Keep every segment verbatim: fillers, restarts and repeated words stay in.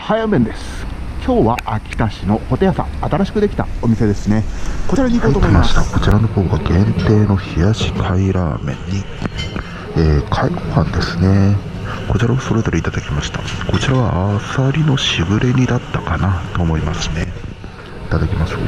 早麺です。今日は秋田市のホテ屋さん、新しくできたお店ですね。こちらに行こうと思います。 こちらの方が限定の冷やし貝ラーメンに、えー、貝ご飯ですね。こちらをそれぞれいただきました。こちらはあさりのしぐれ煮だったかなと思いますね。いただきましょう。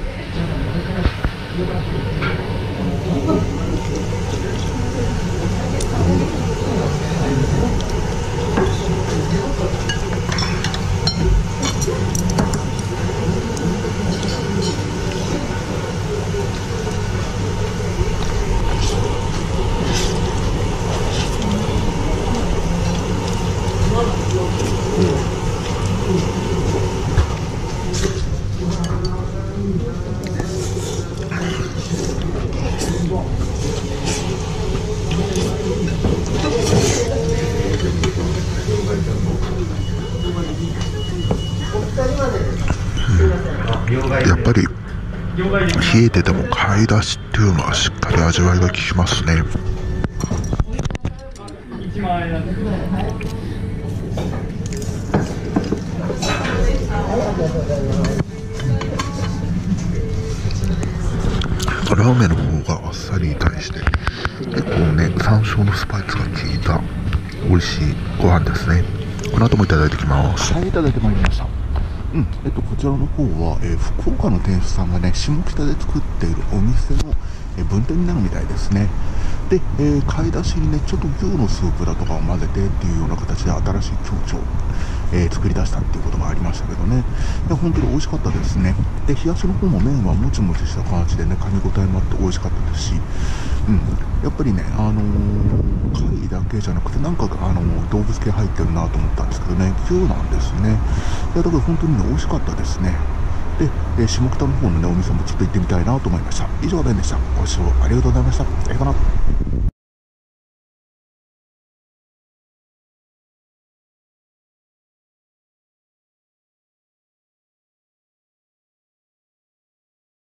やっぱり冷えてても貝だしっていうのはしっかり味わいが効きますね。ラーメンの方があっさりに対して結構ね、山椒のスパイスが効いた美味しいご飯ですね。この後もいただいてきます。 はい、いただいてまいりました。うん、えっと、こちらの方は、えー、福岡の店主さんがね、下北で作っているお店の、えー、分店になるみたいですね。で、えー、貝だしにね、ちょっと牛のスープだとかを混ぜてっていうような形で新しい境地を、えー、作り出したっていうこともありましたけどね。いや、本当に美味しかったですね。で、冷やしの方も麺はもちもちした感じでね、噛み応えもあって美味しかったですし、うん、やっぱりね、あのー、貝だけじゃなくて、なんか、あのー、動物系入ってるなと思ったんですけどね、牛なんですね。いや、だから本当にね、美味しかったですね。で、えー、下北の方のね、お店もちょっと行ってみたいなと思いました。以上ででした。ご視聴ありがとうございました。さようなら。